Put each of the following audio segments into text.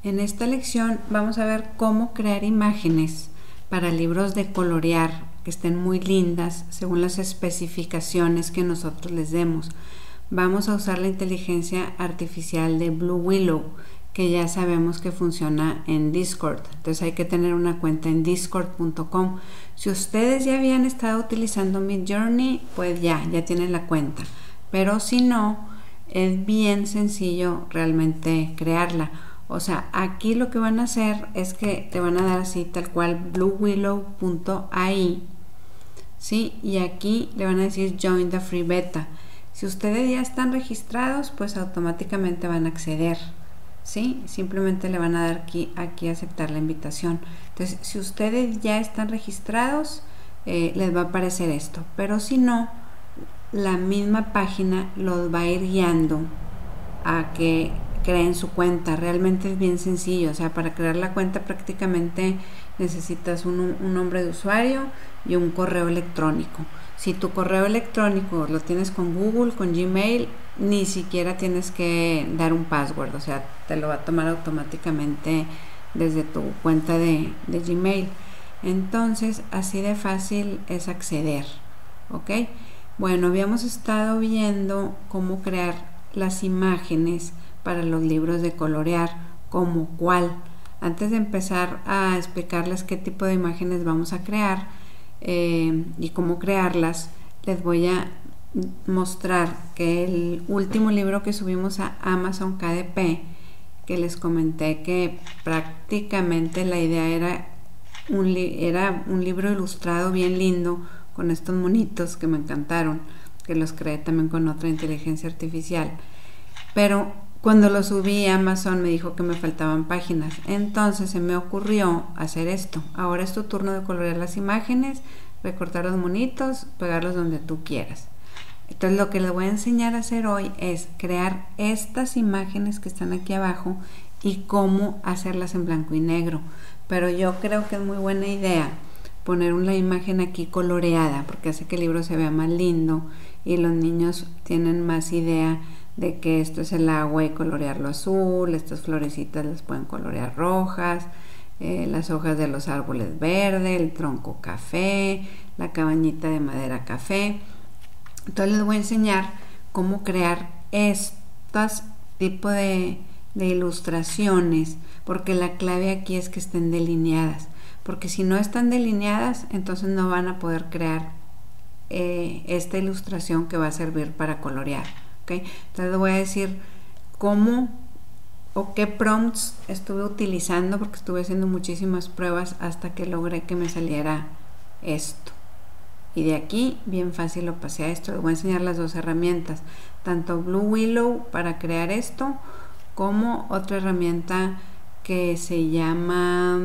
En esta lección vamos a ver cómo crear imágenes para libros de colorear que estén muy lindas según las especificaciones que nosotros les demos. Vamos a usar la inteligencia artificial de Blue Willow, que ya sabemos que funciona en Discord. Entonces hay que tener una cuenta en discord.com. Si ustedes ya habían estado utilizando Midjourney, pues ya tienen la cuenta. Pero si no, es bien sencillo realmente crearla. O sea, aquí lo que van a hacer es que te van a dar así tal cual bluewillow.ai, ¿sí? Y aquí le van a decir Join the Free Beta. Si ustedes ya están registrados, pues automáticamente van a acceder, ¿sí? Simplemente le van a dar aquí aceptar la invitación. Entonces, si ustedes ya están registrados, les va a aparecer esto. Pero si no, la misma página los va a ir guiando a que creen su cuenta. Realmente es bien sencillo. O sea, para crear la cuenta prácticamente necesitas un nombre de usuario y un correo electrónico. Si tu correo electrónico lo tienes con Google, con Gmail, ni siquiera tienes que dar un password. O sea, te lo va a tomar automáticamente desde tu cuenta de Gmail. Entonces, así de fácil es acceder. ¿Ok? Bueno, habíamos estado viendo cómo crear las imágenes para los libros de colorear, como cuál. Antes de empezar a explicarles qué tipo de imágenes vamos a crear y cómo crearlas, les voy a mostrar que el último libro que subimos a Amazon KDP, que les comenté que prácticamente la idea era un libro ilustrado bien lindo con estos monitos que me encantaron, que los creé también con otra inteligencia artificial, pero cuando lo subí a Amazon me dijo que me faltaban páginas. Entonces se me ocurrió hacer esto. Ahora es tu turno de colorear las imágenes, recortar los monitos, pegarlos donde tú quieras. Entonces lo que les voy a enseñar a hacer hoy es crear estas imágenes que están aquí abajo y cómo hacerlas en blanco y negro. Pero yo creo que es muy buena idea poner una imagen aquí coloreada, porque hace que el libro se vea más lindo y los niños tienen más idea de que esto es el agua y colorearlo azul, estas florecitas las pueden colorear rojas, las hojas de los árboles verde, el tronco café, la cabañita de madera café. Entonces les voy a enseñar cómo crear estos tipos de ilustraciones, porque la clave aquí es que estén delineadas, porque si no están delineadas, entonces no van a poder crear esta ilustración que va a servir para colorear. ¿Okay? Entonces les voy a decir cómo o qué prompts estuve utilizando, porque estuve haciendo muchísimas pruebas hasta que logré que me saliera esto. Y de aquí bien fácil lo pasé a esto. Les voy a enseñar las dos herramientas, tanto Blue Willow para crear esto, como otra herramienta que se llama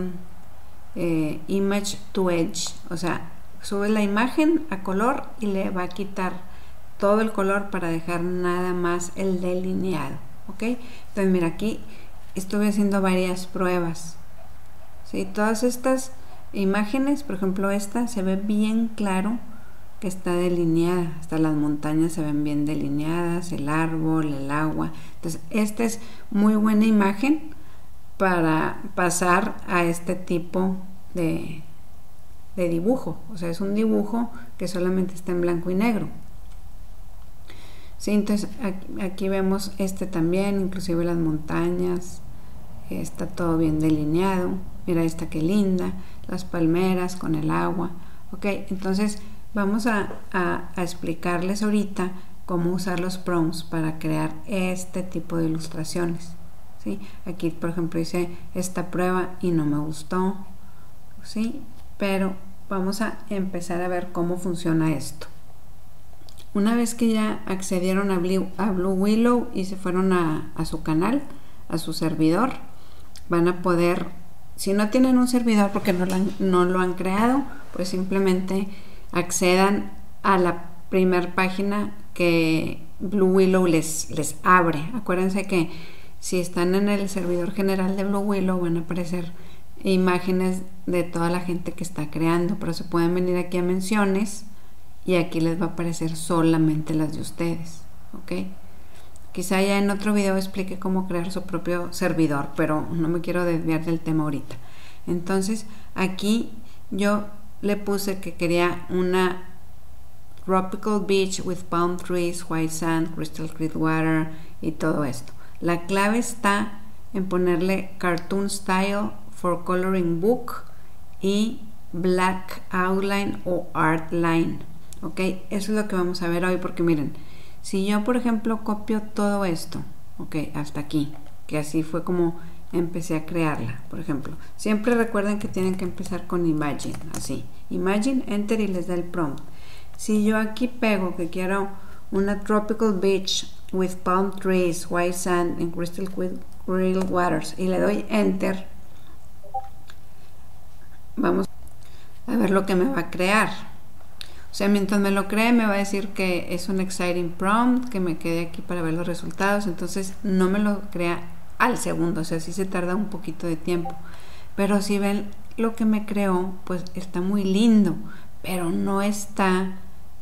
Image to Edge. O sea, sube la imagen a color y le va a quitar todo el color para dejar nada más el delineado. ¿Ok? Entonces mira, aquí estuve haciendo varias pruebas, ¿sí? Todas estas imágenes, por ejemplo esta, se ve bien claro que está delineada, hasta las montañas se ven bien delineadas, el árbol, el agua. Entonces esta es muy buena imagen para pasar a este tipo de dibujo. O sea, es un dibujo que solamente está en blanco y negro. Sí, entonces aquí vemos este también, inclusive las montañas, está todo bien delineado. Mira esta que linda, las palmeras con el agua. Ok, entonces vamos a explicarles ahorita cómo usar los prompts para crear este tipo de ilustraciones. ¿Sí? Aquí por ejemplo hice esta prueba y no me gustó, ¿sí? Pero vamos a empezar a ver cómo funciona esto. Una vez que ya accedieron a Blue Willow y se fueron a su canal, a su servidor, van a poder, si no tienen un servidor porque no lo han creado, pues simplemente accedan a la primera página que Blue Willow les abre. Acuérdense que si están en el servidor general de Blue Willow van a aparecer imágenes de toda la gente que está creando, pero se pueden venir aquí a menciones y aquí les va a aparecer solamente las de ustedes. ¿Ok? Quizá ya en otro video explique cómo crear su propio servidor, pero no me quiero desviar del tema ahorita. Entonces aquí yo le puse que quería una tropical beach with palm trees, white sand, crystal clear water y todo esto. La clave está en ponerle cartoon style for coloring book y black outline o art line. Ok, eso es lo que vamos a ver hoy, porque miren, si yo por ejemplo copio todo esto, ok, hasta aquí, que así fue como empecé a crearla. Por ejemplo, siempre recuerden que tienen que empezar con Imagine, así, Imagine, Enter y les da el prompt. Si yo aquí pego que quiero una tropical beach with palm trees, white sand and crystal clear waters y le doy Enter, vamos a ver lo que me va a crear. O sea, mientras me lo cree me va a decir que es un exciting prompt, que me quede aquí para ver los resultados. Entonces no me lo crea al segundo, o sea, sí se tarda un poquito de tiempo. Pero si ven lo que me creó, pues está muy lindo, pero no está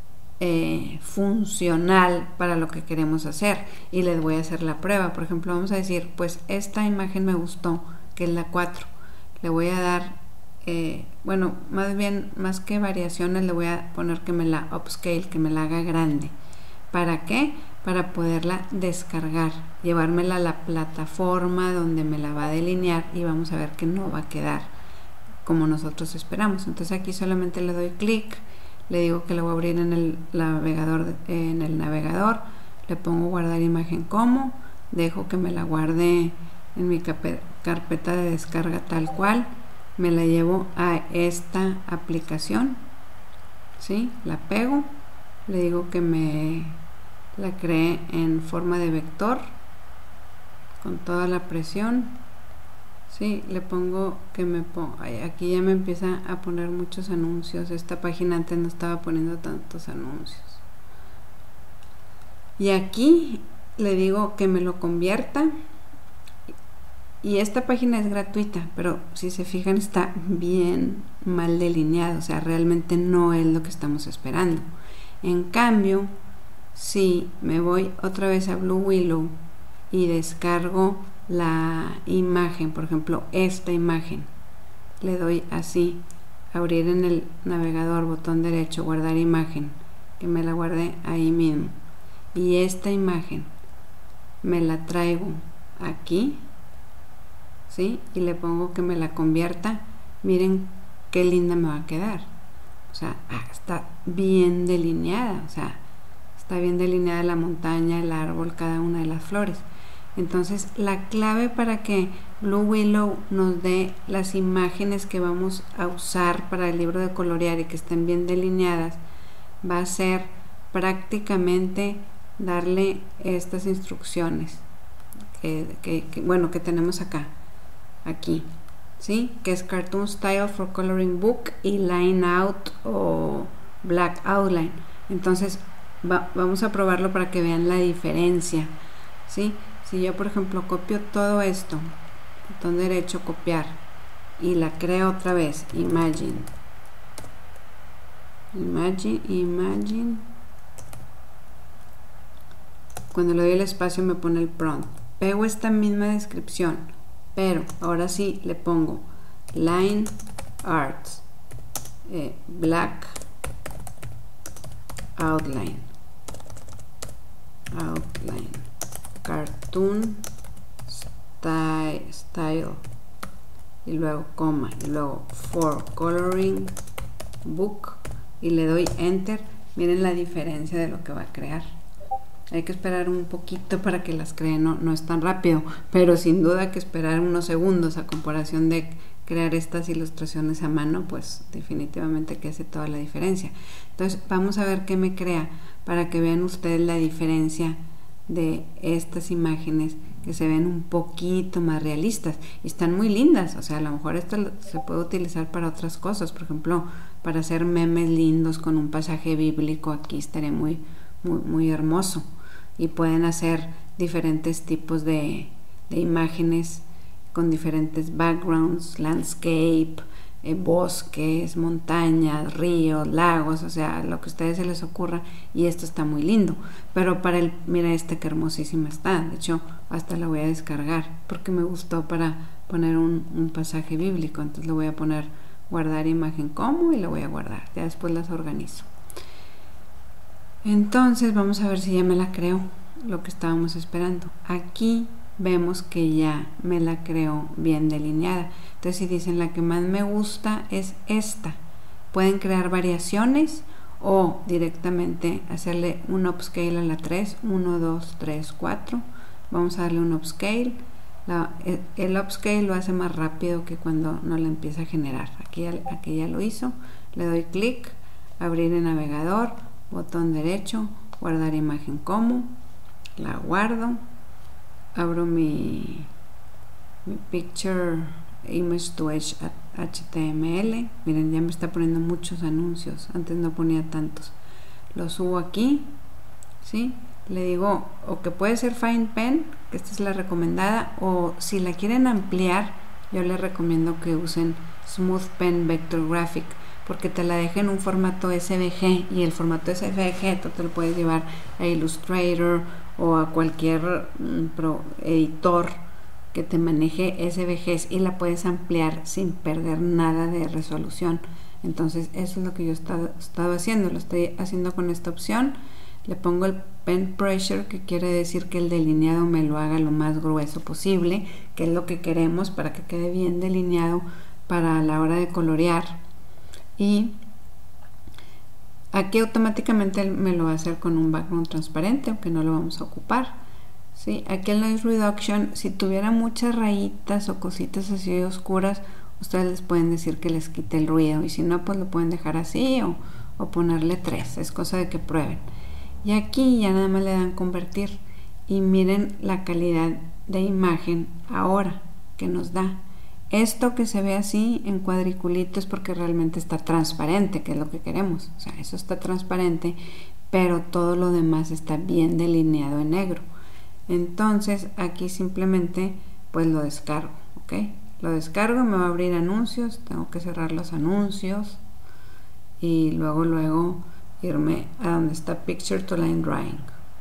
funcional para lo que queremos hacer. Y les voy a hacer la prueba. Por ejemplo, vamos a decir, pues esta imagen me gustó, que es la 4. Le voy a dar bueno, más bien, más que variaciones, le voy a poner que me la upscale, que me la haga grande. ¿Para qué? Para poderla descargar, llevármela a la plataforma donde me la va a delinear y vamos a ver que no va a quedar como nosotros esperamos. Entonces aquí solamente le doy clic, le digo que lo voy a abrir en el navegador, le pongo guardar imagen como, dejo que me la guarde en mi carpeta de descarga tal cual. Me la llevo a esta aplicación, ¿sí? La pego, le digo que me la cree en forma de vector con toda la presión, ¿sí? Le pongo que aquí ya me empieza a poner muchos anuncios. Esta página antes no estaba poniendo tantos anuncios. Y aquí le digo que me lo convierta. Y esta página es gratuita, pero si se fijan está bien mal delineado, o sea, realmente no es lo que estamos esperando. En cambio, si me voy otra vez a Blue Willow y descargo la imagen, por ejemplo, esta imagen, le doy así, abrir en el navegador, botón derecho, guardar imagen, que me la guarde ahí mismo. Y esta imagen me la traigo aquí, ¿sí? Y le pongo que me la convierta. Miren qué linda me va a quedar. O sea, está bien delineada. O sea, está bien delineada la montaña, el árbol, cada una de las flores. Entonces, la clave para que Blue Willow nos dé las imágenes que vamos a usar para el libro de colorear y que estén bien delineadas, va a ser prácticamente darle estas instrucciones bueno, que tenemos acá. Aquí, ¿sí? Que es Cartoon Style for Coloring Book y Line Out o Black Outline. Entonces vamos a probarlo para que vean la diferencia, ¿sí? Si yo por ejemplo copio todo esto, botón derecho, copiar, y la creo otra vez, Imagine, cuando le doy el espacio me pone el prompt, pego esta misma descripción, pero ahora sí le pongo Line Arts, Black Outline, Cartoon Style y luego coma y luego For Coloring Book y le doy Enter. Miren la diferencia de lo que va a crear. Hay que esperar un poquito para que las cree, no es tan rápido, pero sin duda hay que esperar unos segundos a comparación de crear estas ilustraciones a mano, pues definitivamente que hace toda la diferencia. Entonces vamos a ver qué me crea para que vean ustedes la diferencia de estas imágenes que se ven un poquito más realistas y están muy lindas. O sea, a lo mejor esto se puede utilizar para otras cosas, por ejemplo, para hacer memes lindos con un pasaje bíblico. Aquí estaría muy hermoso. Y pueden hacer diferentes tipos de imágenes con diferentes backgrounds, landscape, bosques, montañas, ríos, lagos, o sea, lo que a ustedes se les ocurra, y esto está muy lindo. Pero para el, mira que hermosísima está, de hecho hasta la voy a descargar porque me gustó para poner un pasaje bíblico. Entonces le voy a poner guardar imagen como y la voy a guardar, ya después las organizo. Entonces vamos a ver si ya me la creo, lo que estábamos esperando. Aquí vemos que ya me la creo bien delineada. Entonces si dicen la que más me gusta es esta, pueden crear variaciones o directamente hacerle un upscale a la 3, 1, 2, 3, 4. Vamos a darle un upscale. El upscale lo hace más rápido que cuando no la empieza a generar. Aquí ya lo hizo. Le doy clic, abrir el navegador, botón derecho, guardar imagen como, la guardo, abro mi picture image to edge HTML. Miren, ya me está poniendo muchos anuncios, antes no ponía tantos. Lo subo aquí, ¿sí? Le digo, o que puede ser Fine Pen, que esta es la recomendada, o si la quieren ampliar, yo les recomiendo que usen Smooth Pen Vector Graphic, porque te la deja en un formato SVG, y el formato SVG tú te lo puedes llevar a Illustrator o a cualquier editor que te maneje SVGs, y la puedes ampliar sin perder nada de resolución. Entonces eso es lo que yo he estado haciendo, lo estoy haciendo con esta opción. Le pongo el pen pressure, que quiere decir que el delineado me lo haga lo más grueso posible, que es lo que queremos para que quede bien delineado para la hora de colorear. Y aquí automáticamente me lo va a hacer con un background transparente, aunque no lo vamos a ocupar, ¿sí? Aquí el noise reduction, si tuviera muchas rayitas o cositas así oscuras, ustedes les pueden decir que les quite el ruido, y si no, pues lo pueden dejar así o ponerle 3, es cosa de que prueben. Y aquí ya nada más le dan convertir, y miren la calidad de imagen ahora que nos da. Esto que se ve así en cuadriculitos porque realmente está transparente, que es lo que queremos. O sea, eso está transparente, pero todo lo demás está bien delineado en negro. Entonces aquí simplemente pues lo descargo, ¿ok? Lo descargo, me va a abrir anuncios, tengo que cerrar los anuncios y luego irme a donde está Picture to Line Drawing.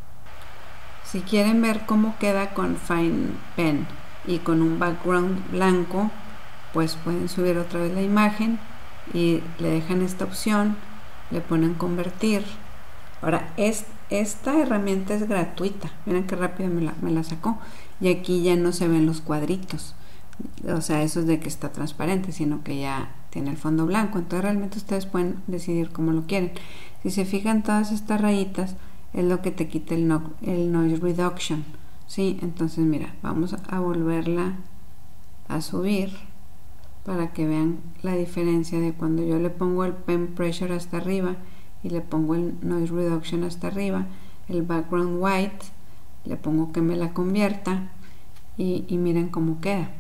Si quieren ver cómo queda con Fine Pen y con un background blanco, pues pueden subir otra vez la imagen y le dejan esta opción, le ponen convertir. Ahora esta herramienta es gratuita, miren qué rápido me la sacó, y aquí ya no se ven los cuadritos, o sea, eso es de que está transparente, sino que ya tiene el fondo blanco. Entonces realmente ustedes pueden decidir cómo lo quieren. Si se fijan, todas estas rayitas es lo que te quita el noise reduction, ¿sí? Entonces mira, vamos a volverla a subir para que vean la diferencia de cuando yo le pongo el pen pressure hasta arriba y le pongo el noise reduction hasta arriba, el background white, le pongo que me la convierta y miren cómo queda,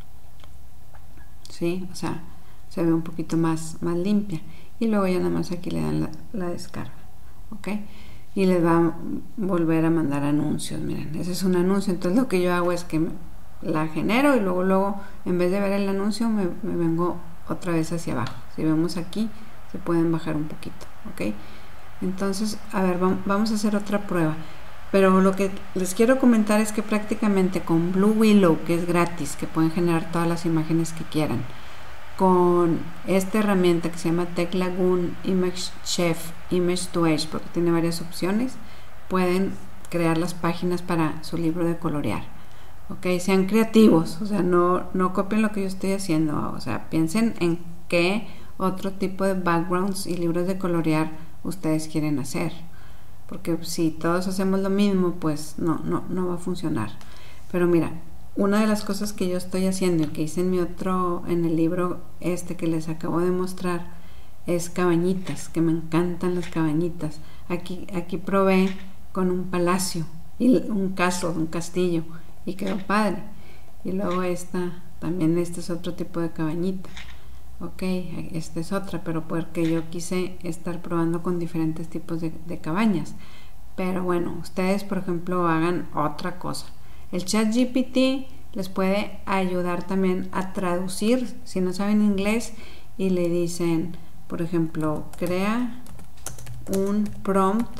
¿sí? O sea, se ve un poquito más limpia, y luego ya nada más aquí le dan la descarga, ¿ok? Y les va a volver a mandar anuncios. Miren, ese es un anuncio. Entonces lo que yo hago es que la genero y luego en vez de ver el anuncio me vengo otra vez hacia abajo. Si vemos aquí, se pueden bajar un poquito, ¿ok? Entonces, a ver, vamos a hacer otra prueba. Pero lo que les quiero comentar es que prácticamente con Blue Willow, que es gratis, que pueden generar todas las imágenes que quieran, con esta herramienta que se llama Tech Lagoon Image Chef Image to Edge, porque tiene varias opciones, pueden crear las páginas para su libro de colorear, ok. Sean creativos, o sea, no copien lo que yo estoy haciendo, o sea, piensen en qué otro tipo de backgrounds y libros de colorear ustedes quieren hacer, porque si todos hacemos lo mismo, pues no va a funcionar. Pero mira, una de las cosas que yo estoy haciendo y que hice en el libro que les acabo de mostrar, es cabañitas, que me encantan las cabañitas. Aquí probé con un palacio y un castillo, y quedó padre. Y luego también este es otro tipo de cabañita, ok, esta es otra, pero porque yo quise estar probando con diferentes tipos de cabañas. Pero bueno, ustedes por ejemplo hagan otra cosa. El ChatGPT les puede ayudar también a traducir si no saben inglés, y le dicen, por ejemplo, crea un prompt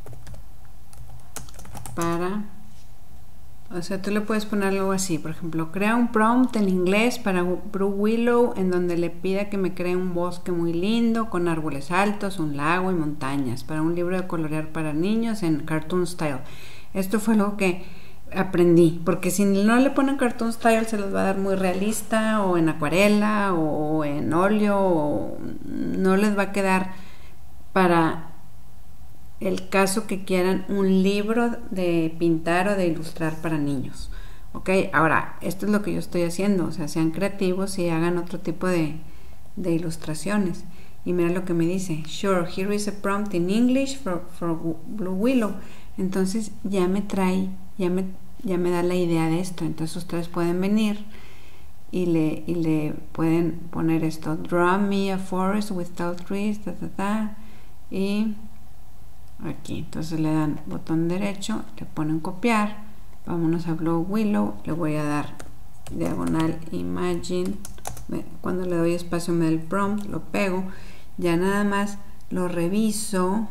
para, o sea, tú le puedes poner algo así, por ejemplo, crea un prompt en inglés para Blue Willow en donde le pida que me cree un bosque muy lindo con árboles altos, un lago y montañas para un libro de colorear para niños en cartoon style. Esto fue algo que aprendí, porque si no le ponen cartoon style se los va a dar muy realista o en acuarela o en óleo, o no les va a quedar para el caso que quieran un libro de pintar o de ilustrar para niños. Ok, ahora esto es lo que yo estoy haciendo, o sea, sean creativos y hagan otro tipo de ilustraciones. Y mira lo que me dice, sure, here is a prompt in English for Blue Willow. Entonces ya me trae, ya me da la idea de esto. Entonces ustedes pueden venir y le pueden poner esto, draw me a forest without trees, y aquí, entonces le dan botón derecho, le ponen copiar, vámonos a Blue Willow, le voy a dar diagonal imagine, cuando le doy espacio me da el prompt, lo pego, ya nada más lo reviso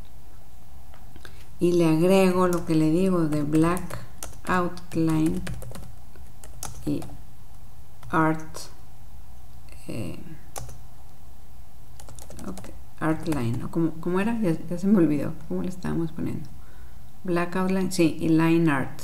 y le agrego lo que le digo de black outline y art Artline, o como era, ya se me olvidó cómo le estábamos poniendo. Black outline, sí, y line art,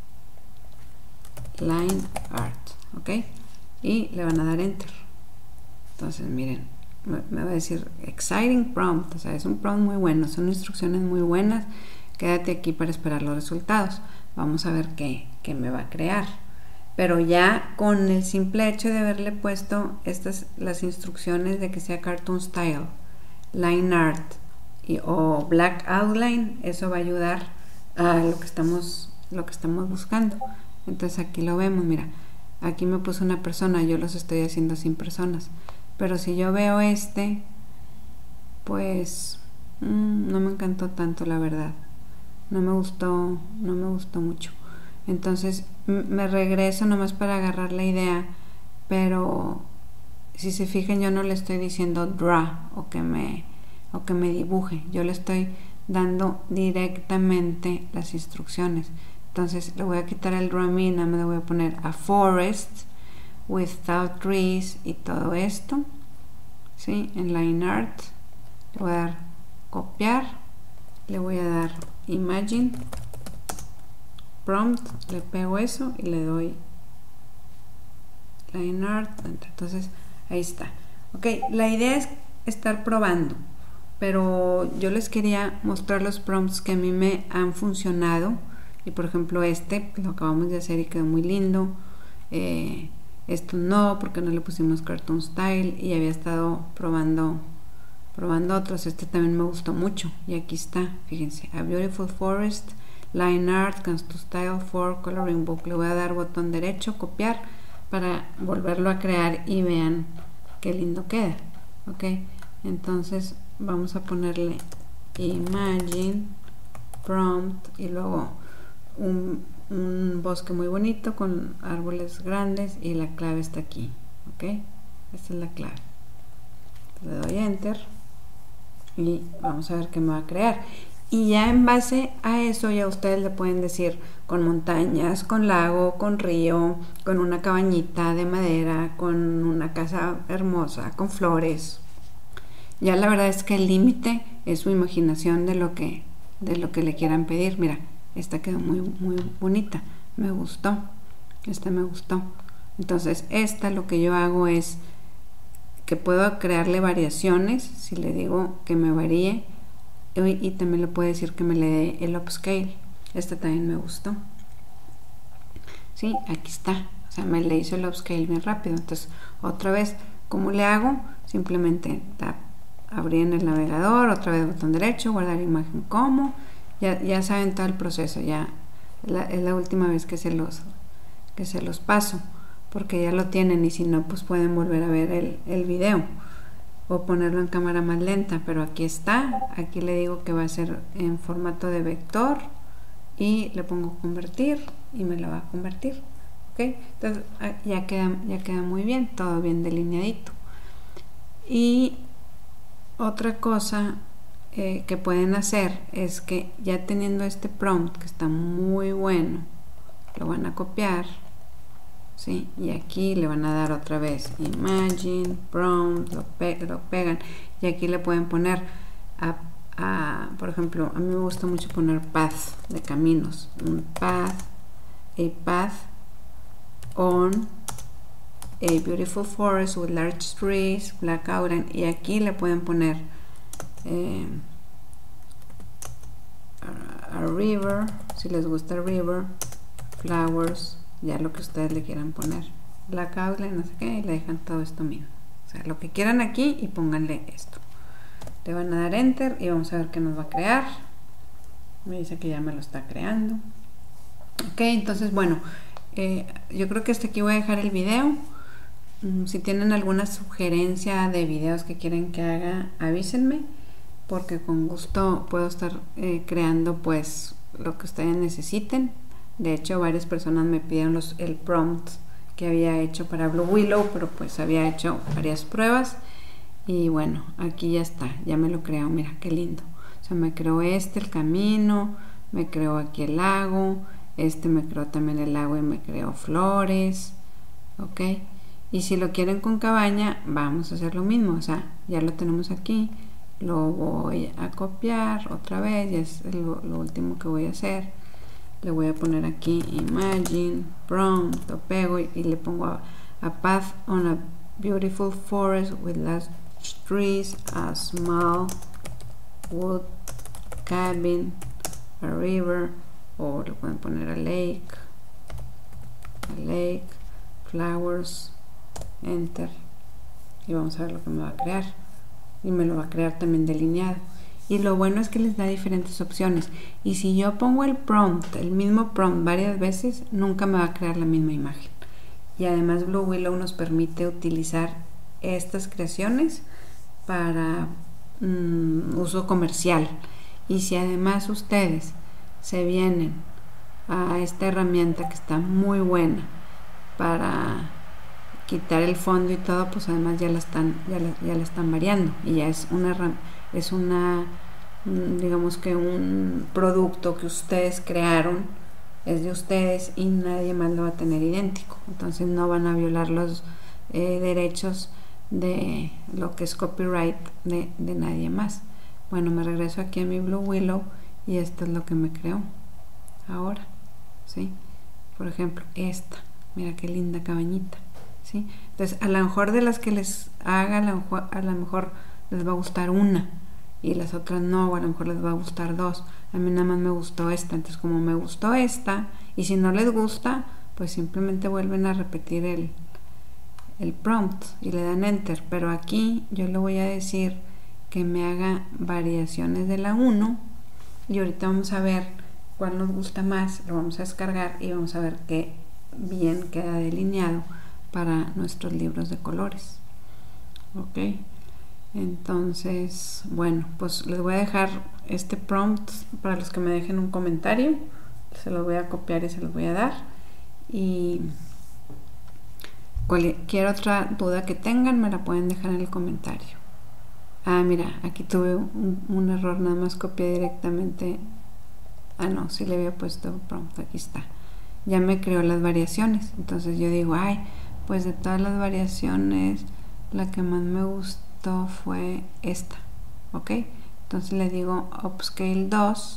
ok, y le van a dar enter. Entonces miren, me va a decir exciting prompt, o sea, es un prompt muy bueno, son instrucciones muy buenas. Quédate aquí para esperar los resultados. Vamos a ver qué me va a crear. Pero ya con el simple hecho de haberle puesto las instrucciones de que sea cartoon style, line art o black outline, eso va a ayudar a lo que estamos buscando. Entonces aquí lo vemos, mira, aquí me puso una persona, yo los estoy haciendo sin personas, pero si yo veo pues no me encantó tanto, la verdad, no me gustó mucho. Entonces me regreso nomás para agarrar la idea, pero si se fijan, yo no le estoy diciendo draw o que me dibuje, yo le estoy dando directamente las instrucciones. Entonces le voy a quitar el draw me, nada más le voy a poner a forest without trees y todo esto, ¿sí? En line art le voy a dar copiar, le voy a dar imagine prompt, le pego eso y le doy line art, entonces ahí está. Ok, la idea es estar probando, pero yo les quería mostrar los prompts que a mí me han funcionado. Y por ejemplo lo acabamos de hacer y quedó muy lindo. Esto no, porque no le pusimos cartoon style y había estado probando otros. Este también me gustó mucho y aquí está, fíjense, a beautiful forest, line art, cartoon style for coloring book. Le voy a dar botón derecho, copiar, para volverlo a crear y vean qué lindo queda. Ok, entonces vamos a ponerle imagine prompt y luego un bosque muy bonito con árboles grandes y la clave está aquí. Ok, esta es la clave. Le doy enter y vamos a ver qué me va a crear. Y ya en base a eso ya ustedes le pueden decir con montañas, con lago, con río, con una cabañita de madera, con una casa hermosa, con flores. Ya la verdad es que el límite es su imaginación de lo que le quieran pedir. Mira, esta quedó muy bonita, me gustó, esta me gustó. Entonces lo que yo hago es que puedo crearle variaciones, si le digo que me varíe, y también le puedo decir que me le dé el upscale. Este también me gustó, sí, aquí está, o sea, me le hizo el upscale bien rápido. Entonces otra vez, ¿cómo le hago? Simplemente abrí en el navegador, otra vez botón derecho, guardar imagen como, ya saben todo el proceso. Ya es la última vez que se los paso, porque ya lo tienen, y si no, pues pueden volver a ver el video o ponerlo en cámara más lenta. Pero aquí está, aquí le digo que va a ser en formato de vector y le pongo convertir y me lo va a convertir. Ok, entonces ya queda muy bien, todo bien delineadito. Y otra cosa que pueden hacer es que ya teniendo este prompt que está muy bueno, lo van a copiar, ¿sí? Y aquí le van a dar otra vez Imagine, Prompt, lo pegan y aquí le pueden poner por ejemplo, a mí me gusta mucho poner path de caminos, un path, a path on a beautiful forest with large trees, black outline, y aquí le pueden poner a river, si les gusta river, flowers, ya lo que ustedes le quieran poner, black outline, no sé qué, y le dejan todo esto mismo, o sea, lo que quieran aquí y pónganle esto. Le van a dar enter y vamos a ver qué nos va a crear. Me dice que ya me lo está creando. Ok, entonces bueno, yo creo que hasta aquí voy a dejar el video. Si tienen alguna sugerencia de videos que quieren que haga, avísenme, porque con gusto puedo estar creando pues lo que ustedes necesiten. De hecho, varias personas me pidieron el prompt que había hecho para Blue Willow, pero pues había hecho varias pruebas. Y bueno, aquí ya está, ya me lo creó, mira qué lindo. O sea, me creó el camino, me creó aquí el lago, me creó también el lago y me creó flores, ok. Y si lo quieren con cabaña, vamos a hacer lo mismo, o sea, ya lo tenemos aquí, lo voy a copiar otra vez, ya es lo último que voy a hacer. Le voy a poner aquí Imagine, Prompt, lo pego y le pongo a path on a beautiful forest with large trees, a small wood cabin, a river, o le pueden poner a lake, flowers, enter, y vamos a ver lo que me va a crear, y me lo va a crear también delineado. Y lo bueno es que les da diferentes opciones, y si yo pongo el mismo prompt varias veces, nunca me va a crear la misma imagen. Y además Blue Willow nos permite utilizar estas creaciones para uso comercial. Y si además ustedes se vienen a esta herramienta que está muy buena para quitar el fondo y todo, pues además ya la están variando, y ya es una digamos que un producto que ustedes crearon, es de ustedes y nadie más lo va a tener idéntico, entonces no van a violar los derechos de lo que es copyright de nadie más. Bueno, me regreso aquí a mi Blue Willow y esto es lo que me creó ahora, ¿sí? Por ejemplo, mira qué linda cabañita, ¿sí? Entonces, a lo mejor de las que les haga, a lo mejor les va a gustar una y las otras no, o a lo mejor les va a gustar dos. A mí nada más me gustó esta, entonces como me gustó esta, y si no les gusta, pues simplemente vuelven a repetir el prompt y le dan enter. Pero aquí yo le voy a decir que me haga variaciones de la 1 y ahorita vamos a ver cuál nos gusta más, lo vamos a descargar y vamos a ver qué bien queda delineado para nuestros libros de colores. Ok, entonces bueno, pues les voy a dejar este prompt para los que me dejen un comentario, se los voy a copiar y se los voy a dar, y cualquier otra duda que tengan me la pueden dejar en el comentario. Mira, aquí tuve un error, nada más copié directamente. No, sí le había puesto prompt, aquí está. Ya me creó las variaciones, entonces yo digo, pues de todas las variaciones, la que más me gustó fue esta, ok. Entonces le digo Upscale 2.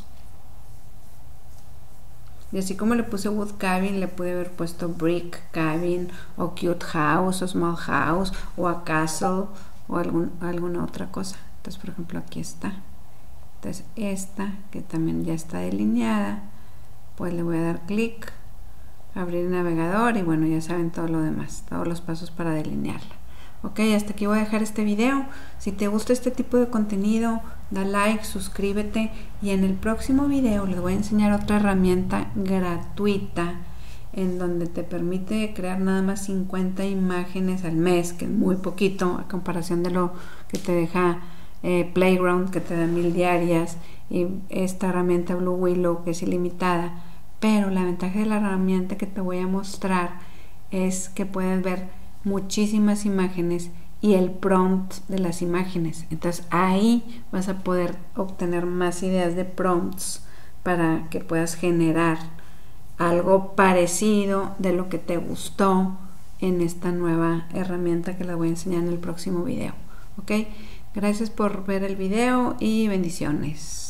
Y así como le puse Wood Cabin, le pude haber puesto Brick Cabin, o Cute House, o Small House, o a Castle, o alguna otra cosa. Entonces, por ejemplo, aquí está. Entonces, esta, que también ya está delineada, pues le voy a dar clic, abrir el navegador, y bueno, ya saben todo lo demás, todos los pasos para delinearla. Ok, hasta aquí voy a dejar este video. Si te gusta este tipo de contenido, da like, suscríbete, y en el próximo video les voy a enseñar otra herramienta gratuita en donde te permite crear nada más 50 imágenes al mes, que es muy poquito a comparación de lo que te deja Playground, que te da 1000 diarias, y esta herramienta Blue Willow, que es ilimitada. Pero la ventaja de la herramienta que te voy a mostrar es que puedes ver muchísimas imágenes y el prompt de las imágenes. Entonces ahí vas a poder obtener más ideas de prompts para que puedas generar algo parecido de lo que te gustó en esta nueva herramienta que les voy a enseñar en el próximo video. ¿Ok? Gracias por ver el video y bendiciones.